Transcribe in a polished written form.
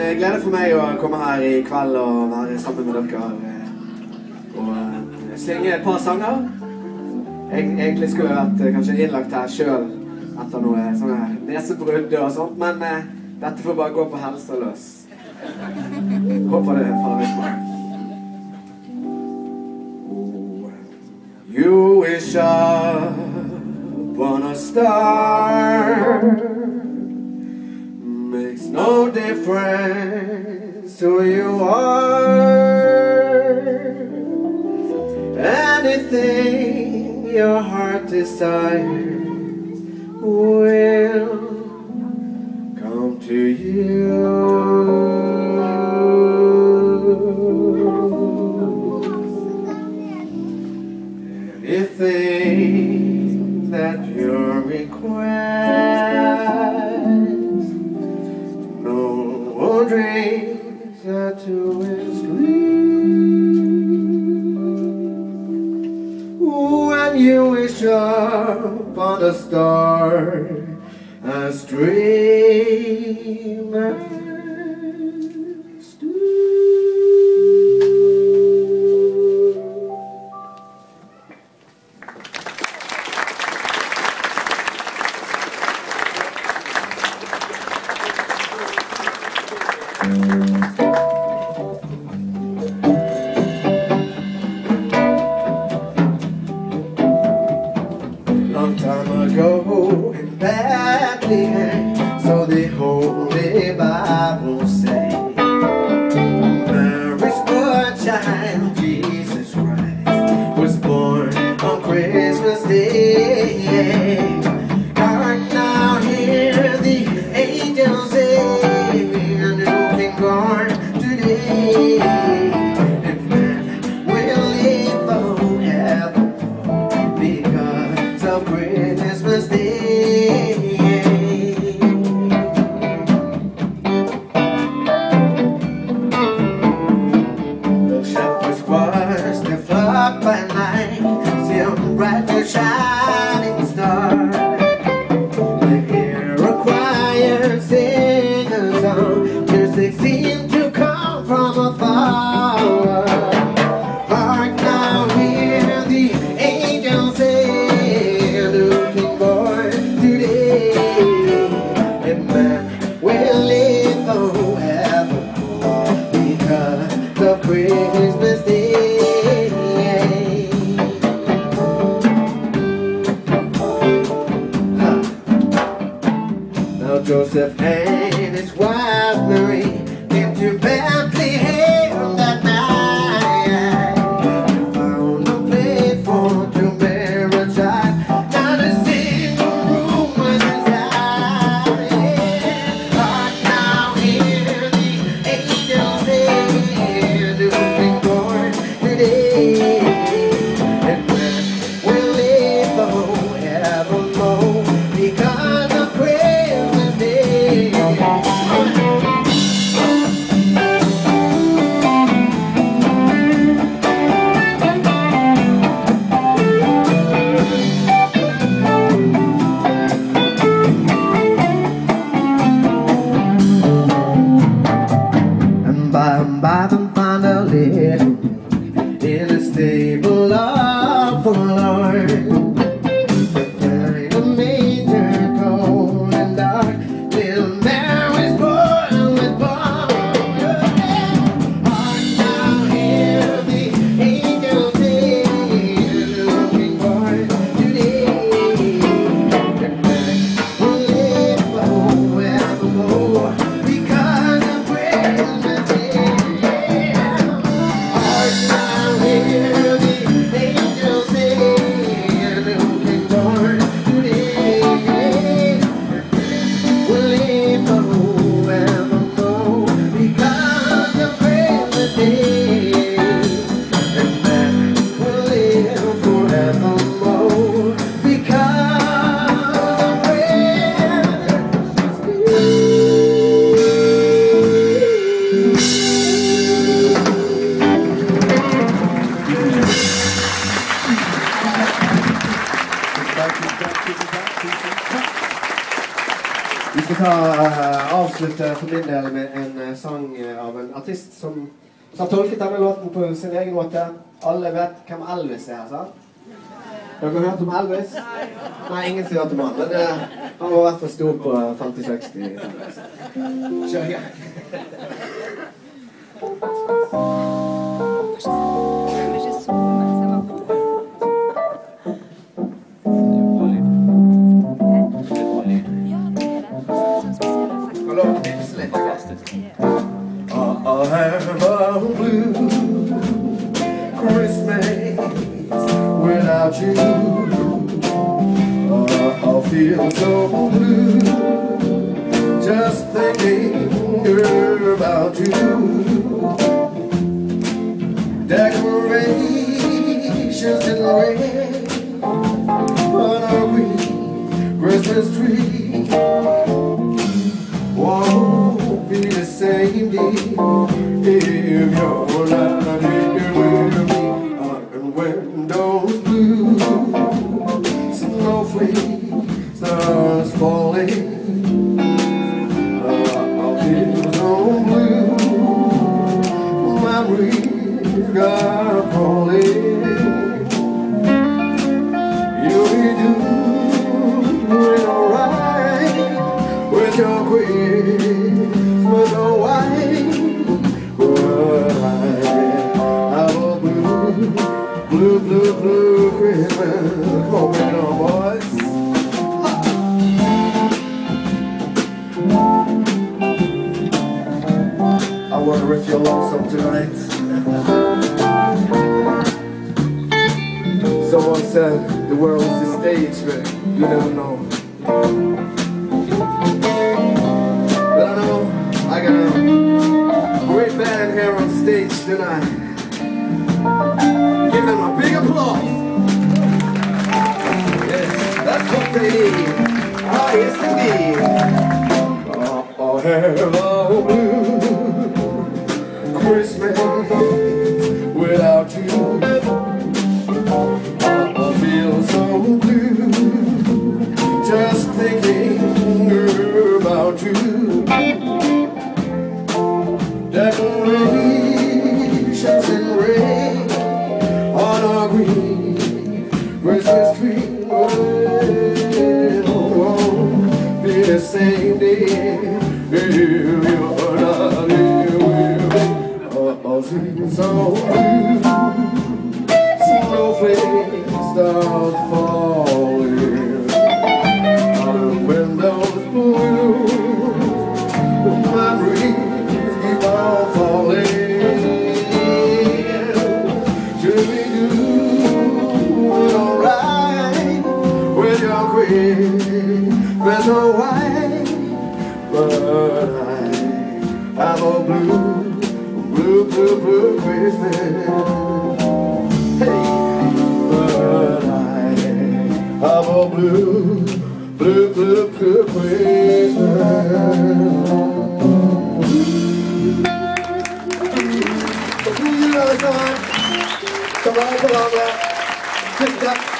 glede for meg å komme her i kveld og være sammen med dere og synge et par sanger. Egentlig skulle jeg vært kanskje innlagt her selv etter noe sånne nesebrudd og sånt, men dette får bare gå på helse og løs. Håper det faller litt bra. You wish upon a star, makes no difference who you are. Anything your heart desires will come to you. Anything that your request, no dreams are too sweet. When you wish upon a star, as dreamers do. Long time ago in Bethlehem, so the Holy Bible say, Mary's boy child, Jesus Christ, was born on Christmas Day. Hark now, hear the angels say, a new king born today. And man will live forevermore because of Christmas Day. The shepherds watch the flock by night, see a bright and shining star. They hear a choir sing a song, music seems to come from afar. Hark now, hear the angels say, a new king born today. And man will live forevermore because of Christmas Day. Now Joseph and his wife Mary came to Bethlehem that night. They found a place for two marriage child. Not a single room was inside. Hark now, hear the angels say, a new king born today. And man will live forevermore because of Christmas Day. Vi skal avslutte for min del med en sang av en artist som har tolket denne låten på sin egen måte. Alle vet hvem Elvis er, sant? Dere har hørt om Elvis? Nei, ingen som har hørt om han, men han var i hvert fall stor på 50-60. Kjør igjen. I'll have a blue Christmas without you. I'll feel so blue just thinking about you. Decorations in red on a green Christmas tree won't be the same day if you're not here with me. And when those blue snowflakes start falling, I'll feel so blue. Memories got falling. You'll be doing alright with your Christmas white. But I have a blue Christmas. Come on, bring it on, boys. I wonder if you're lonesome tonight. Someone said the world is the stage, but you never know. But I know I got a great band here on stage tonight. Give them a big applause. Yes, that's what they need. Ah, yes indeed. I'll have a blue Christmas without you. I'll feel so blue just thinking about you. Decorations in red on a green Christmas tree. It won't be the same day if you're not here with me. I'll feel so blue. Snowflakes start falling. And when those blue memories keep on falling, should we do alright with your Christmas white? But I have a blue Christmas. Hey, but I have a blue Christmas. Come on, come on, man. Just that.